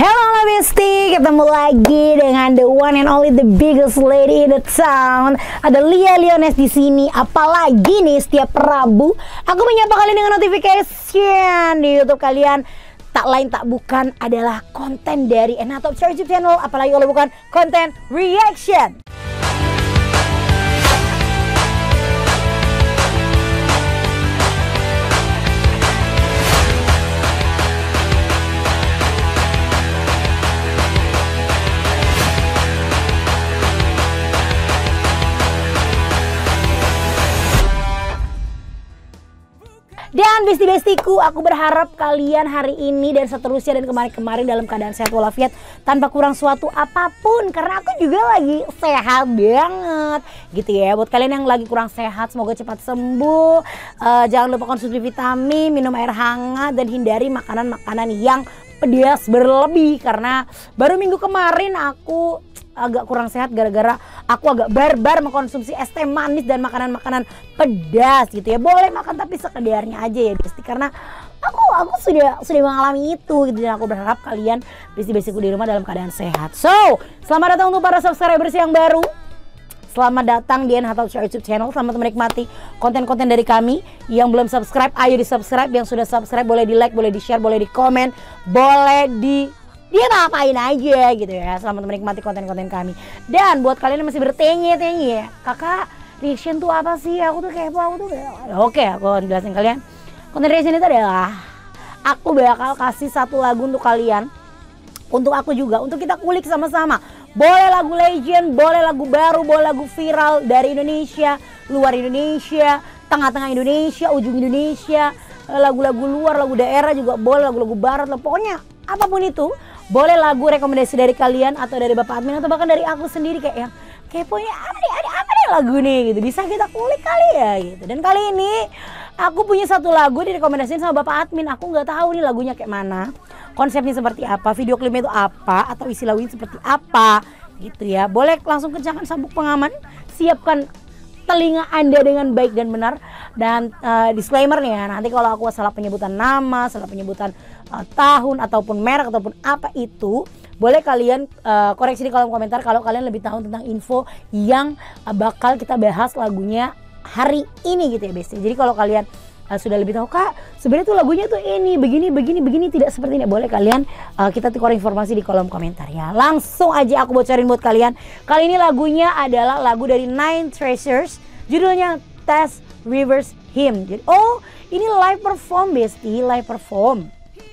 Halo Besti, ketemu lagi dengan the one and only the biggest lady in the town. Ada Lia Liones di sini. Apalagi nih setiap Rabu aku menyapa kalian dengan notification di YouTube kalian. Tak lain tak bukan adalah konten dari Enhatop YouTube channel. Apalagi kalau bukan konten reaction. Dan besti-bestiku, aku berharap kalian hari ini dan seterusnya dan kemarin-kemarin dalam keadaan sehat walafiat tanpa kurang suatu apapun. Karena aku juga lagi sehat banget gitu ya. Buat kalian yang lagi kurang sehat, semoga cepat sembuh. Jangan lupa konsumsi vitamin, minum air hangat, dan hindari makanan-makanan yang pedas berlebih. Karena baru minggu kemarin aku agak kurang sehat gara-gara aku agak barbar mengkonsumsi es teh manis dan makanan-makanan pedas gitu ya. Boleh makan tapi sekedarnya aja ya Besti, karena aku sudah mengalami itu gitu. Dan aku berharap kalian besti-bestiku di rumah dalam keadaan sehat. So, selamat datang untuk para subscribers yang baru. Selamat datang di Enhatop YouTube channel. Selamat menikmati konten-konten dari kami. Yang belum subscribe, ayo di subscribe. Yang sudah subscribe boleh di like, boleh di share, boleh di komen, boleh dia ngapain aja gitu ya. Selamat menikmati konten-konten kami. Dan buat kalian yang masih bertanya-tanya, kakak reaction tuh apa sih? Aku tuh kepo, aku tuh oke, aku jelasin kalian. Konten reaction itu adalah aku bakal kasih satu lagu untuk kalian, untuk aku juga, untuk kita kulik sama-sama. Boleh lagu legend, boleh lagu baru, boleh lagu viral dari Indonesia, luar Indonesia, tengah-tengah Indonesia, ujung Indonesia, lagu-lagu luar, lagu daerah juga boleh, lagu-lagu barat, pokoknya apapun itu. Boleh lagu rekomendasi dari kalian atau dari Bapak Admin atau bahkan dari aku sendiri kayak yang keponya apa nih lagu nih gitu. Bisa kita kulik kali ya gitu. Dan kali ini aku punya satu lagu direkomendasiin sama Bapak Admin. Aku nggak tahu nih lagunya kayak mana, konsepnya seperti apa, video klipnya itu apa, atau isi lagunya seperti apa gitu ya. Boleh langsung kencangkan sabuk pengaman, siapkan telinga Anda dengan baik dan benar. Dan disclaimer nih ya, nanti kalau aku salah penyebutan nama, salah penyebutan tahun ataupun merek ataupun apa itu, boleh kalian koreksi di kolom komentar kalau kalian lebih tahu tentang info yang bakal kita bahas lagunya hari ini gitu ya Besti. Jadi kalau kalian sudah lebih tahu, kak sebenarnya tuh lagunya tuh ini begini tidak seperti ini, boleh kalian kita tukar informasi di kolom komentar ya. Langsung aja aku bocorin buat kalian. Kali ini lagunya adalah lagu dari Nine Treasures, judulnya Test Reverse Him. Jadi, oh ini live perform Besti, live perform.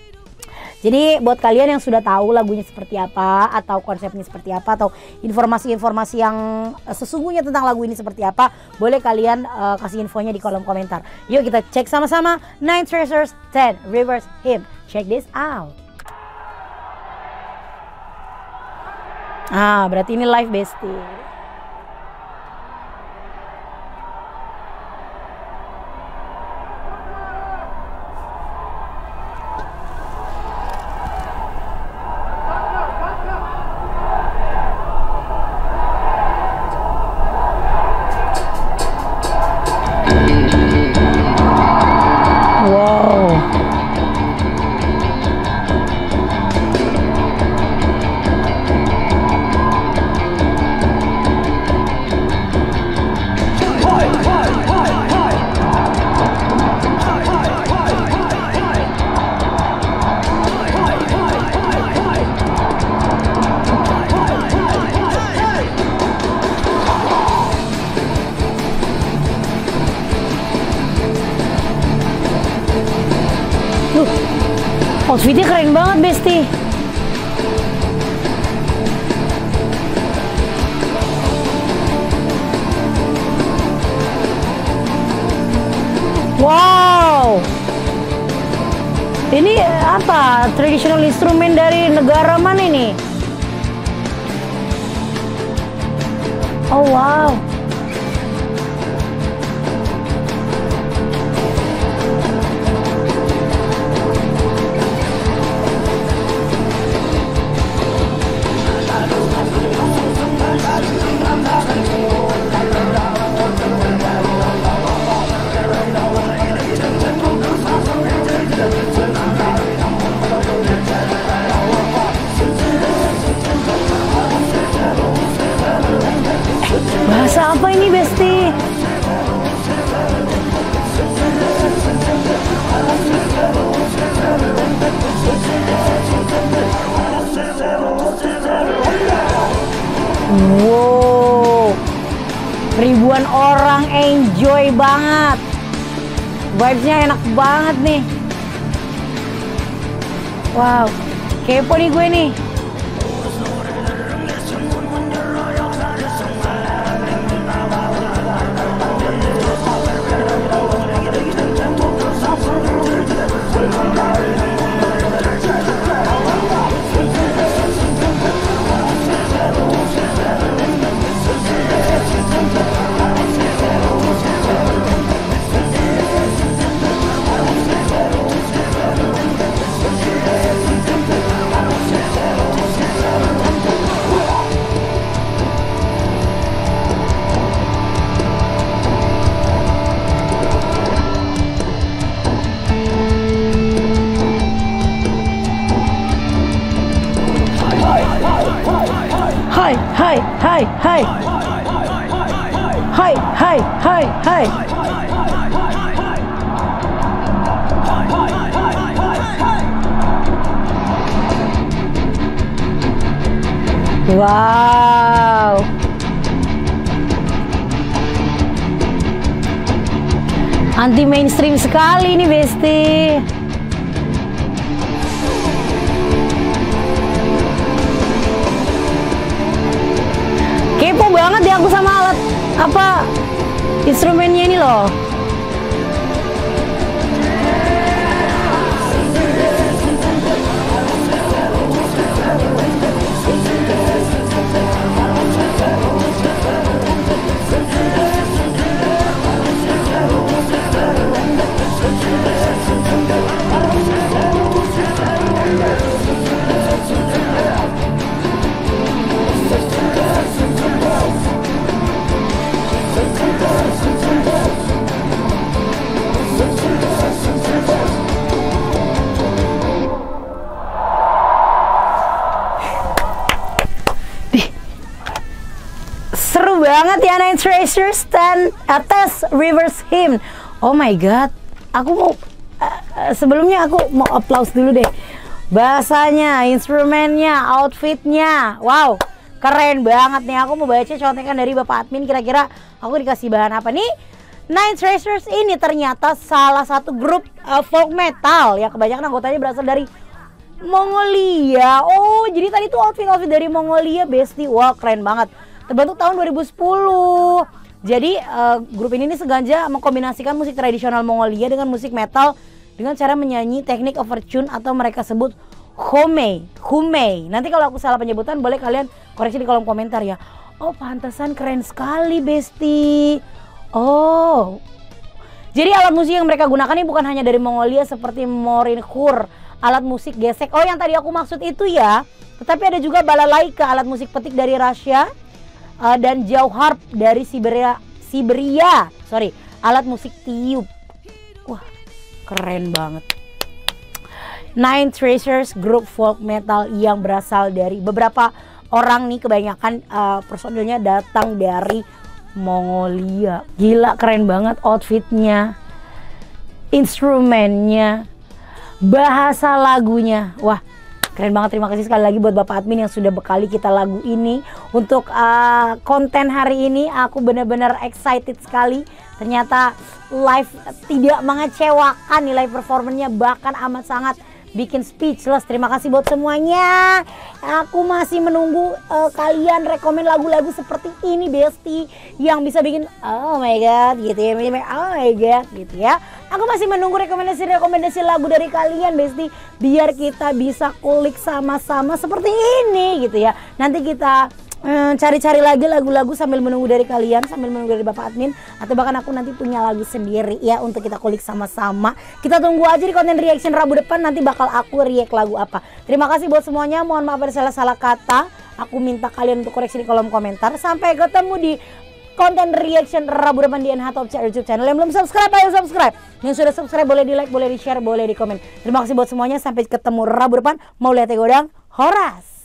Jadi buat kalian yang sudah tahu lagunya seperti apa, atau konsepnya seperti apa, atau informasi-informasi yang sesungguhnya tentang lagu ini seperti apa, boleh kalian kasih infonya di kolom komentar. Yuk kita cek sama-sama Nine Treasures 10 Reverse Him. Check this out. Berarti ini live Besti. Outfitnya keren banget Besti. Wow, ini apa? Traditional instrumen dari negara mana ini? Oh wow. nih Besti. Wow, ribuan orang enjoy banget, vibes-nya enak banget nih. Wow, kepo nih gue nih. Hai, hai, hai, hai. Hai, hai, hai, hai. Wow. Anti mainstream sekali nih Besti. Kepo banget ya aku sama alat apa instrumennya ini loh. Seru banget ya Night Tracers dan atas Reverse Hymn. Oh my god, aku mau sebelumnya aku mau applause dulu deh. Bahasanya, instrumennya, outfitnya, wow, keren banget nih. Aku mau baca contekan dari Bapak Admin, kira-kira aku dikasih bahan apa nih? Night Tracers ini ternyata salah satu grup folk metal ya, kebanyakan anggotanya berasal dari Mongolia. Oh, jadi tadi tuh outfit dari Mongolia, Besti. Wah, keren banget. Terbentuk tahun 2010. Jadi grup ini sengaja mengkombinasikan musik tradisional Mongolia dengan musik metal dengan cara menyanyi teknik overtune atau mereka sebut humei. Nanti kalau aku salah penyebutan boleh kalian koreksi di kolom komentar ya. Oh, pantesan keren sekali Besti. Oh, jadi alat musik yang mereka gunakan ini bukan hanya dari Mongolia seperti morinkhur, alat musik gesek. Oh, yang tadi aku maksud itu ya. Tetapi ada juga balalaika, alat musik petik dari Rusia. Dan jauharp dari Siberia, alat musik tiup. Wah, keren banget. Night Tracers, grup folk metal yang berasal dari beberapa orang nih, kebanyakan personilnya datang dari Mongolia. Gila, keren banget outfitnya, instrumennya, bahasa lagunya. Wah, keren banget. Terima kasih sekali lagi buat Bapak Admin yang sudah bekali kita lagu ini. Untuk konten hari ini aku benar-benar excited sekali. Ternyata live tidak mengecewakan, nih live performanya bahkan amat sangat bikin speechless. Terima kasih buat semuanya. Aku masih menunggu kalian rekomen lagu-lagu seperti ini Besti, yang bisa bikin oh my god gitu ya, oh my god gitu ya. Aku masih menunggu rekomendasi lagu dari kalian Besti, biar kita bisa kulik sama-sama seperti ini gitu ya. Nanti kita cari-cari lagi lagu-lagu sambil menunggu dari kalian, sambil menunggu dari Bapak Admin, atau bahkan aku nanti punya lagu sendiri ya untuk kita kulik sama-sama. Kita tunggu aja di konten reaction Rabu depan, nanti bakal aku react lagu apa. Terima kasih buat semuanya, mohon maaf ada salah-salah kata. Aku minta kalian untuk koreksi di kolom komentar. Sampai ketemu di konten reaction Rabu depan di NH Top YouTube channel. Yang belum subscribe, ayo subscribe. Yang sudah subscribe boleh di like, boleh di share, boleh di komen. Terima kasih buat semuanya, sampai ketemu Rabu depan. Mau lihat godang Horas.